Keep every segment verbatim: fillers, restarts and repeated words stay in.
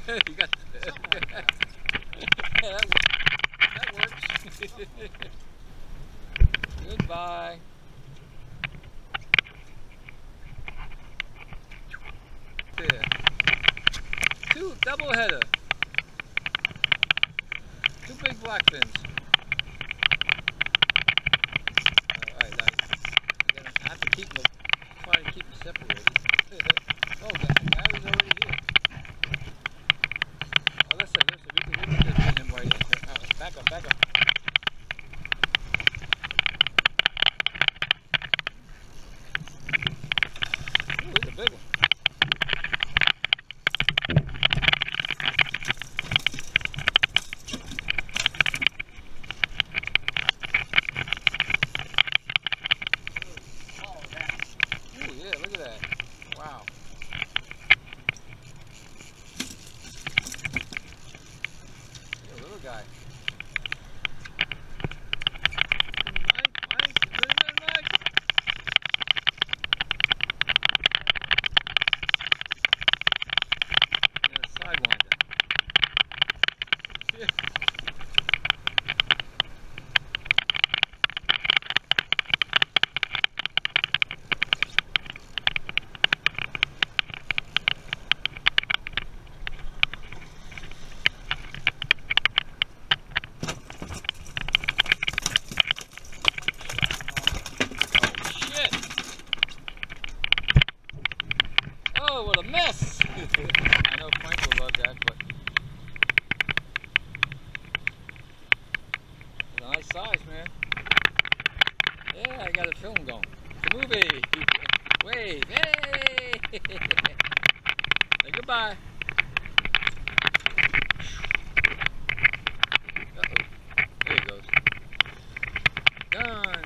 You got that, that, that works. Goodbye. There. Two double header. Two big black fins. Alright, now I have to keep them, try to keep them separated. Oh, Gary's already here. Oh, listen, listen, we can, we can just get him right in here. Right, back up, back up. Ooh, he's a big one. Ooh, yeah, look at that. Wow. You're a little guy. Mike, Mike, good, good, Mike. Yeah, sidewinder. Yeah. Oh, what a mess! I know Frank will love that, but it's a nice size, man. Yeah, I got a film going. It's a movie. Wave, hey! Say goodbye. Uh-oh. There he goes. Done.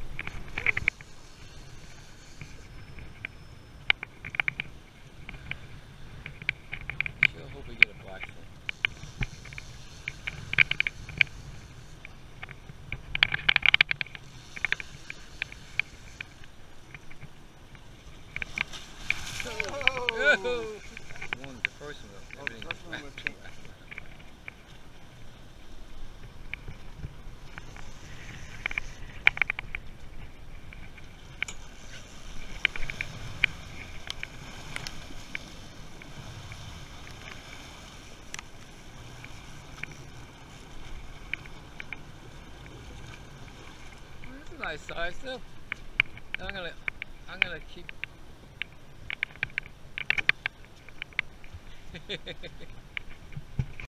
Sure hope we get a black fin. Oh. One, the first one, everything was back. That's a nice size too. I'm gonna, I'm gonna keep.